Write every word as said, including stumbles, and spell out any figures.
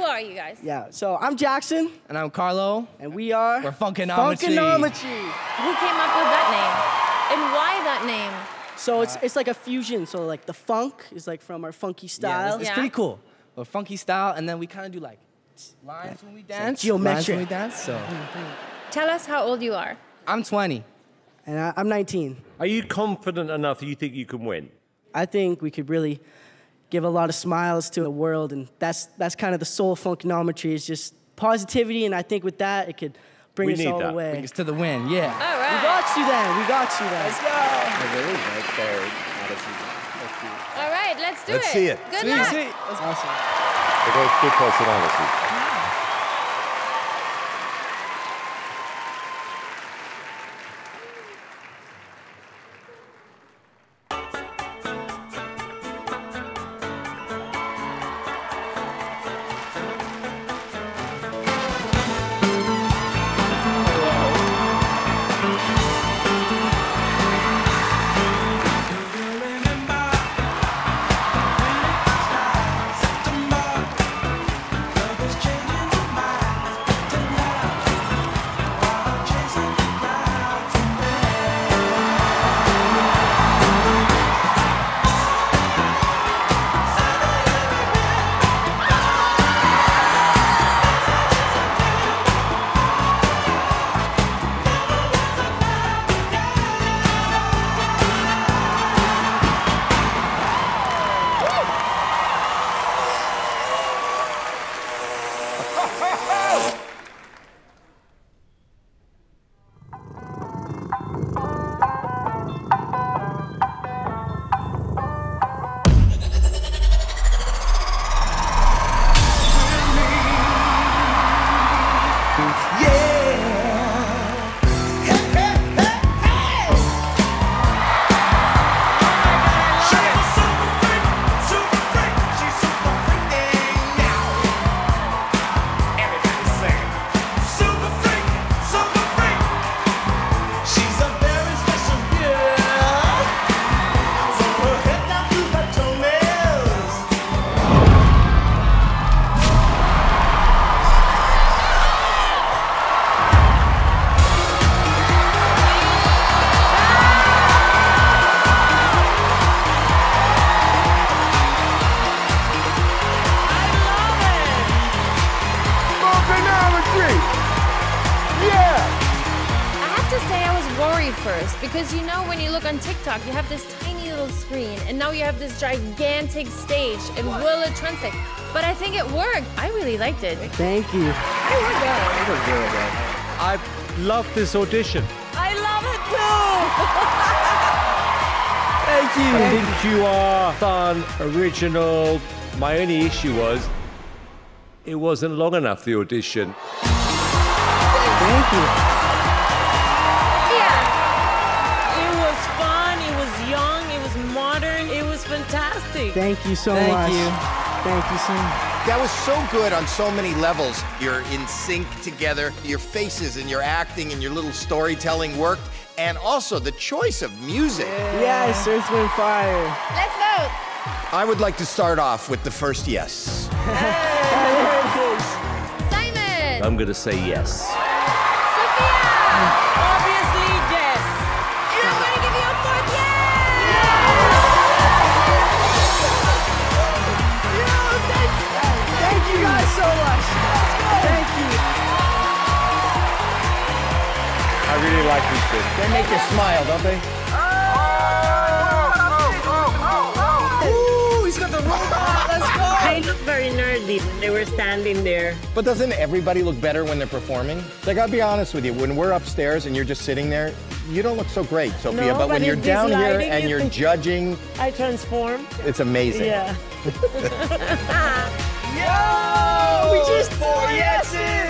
are you guys? Yeah, so I'm Jackson. And I'm Carlo. And we are... We're Funkinometry. Funkinometry. Who came up with that name? And why that name? So it's, it's like a fusion. So like the funk is like from our funky style. Yeah, it's, it's Yeah. pretty cool. A funky style, and then we kind of do like lines when we dance. geometric. Lines when we dance, so. Tell us how old you are. I'm twenty. And I, I'm nineteen. Are you confident enough that you think you can win? I think we could really give a lot of smiles to the world, and that's that's kind of the soul Funkinometry, is just positivity, and I think with that it could bring We us need all that. the way. Bring us to the win, yeah. All We right. got you then. We got you then. Let's go. Really right there, attitude. That's cute. All right, let's do Let's it. see it. Good Sweet, luck. sweet. That's awesome. They got good personality. First, because you know when you look on TikTok, you have this tiny little screen, and now you have this gigantic stage, and will it translate? But I think it worked. I really liked it. Thank you. It worked good. It was really good. I love this audition. I love it too. Thank you. I think you are fun, original. My only issue was it wasn't long enough, the audition. Thank you. Fantastic. Thank you so Thank much. you. Thank you so much. That was so good on so many levels. You're in sync together. Your faces and your acting and your little storytelling worked. And also the choice of music. Yes, Earth, Wind, Fire. Let's vote. I would like to start off with the first yes. Simon. I'm going to say yes. Sophia. Obviously, yes. And I'm going to give you a fourth yes. Thank you guys so much. Thank you. I really like these things. They make you smile, don't they? Ooh, he's got the robot. Let's go. They look very nerdy when they were standing there. But doesn't everybody look better when they're performing? Like, I'll be honest with you, when we're upstairs and you're just sitting there, you don't look so great, Sophia. No, but when but you're it's down this here lighting, and you you're think- judging, I transform. it's amazing. Yeah. Yo, we just four yeses.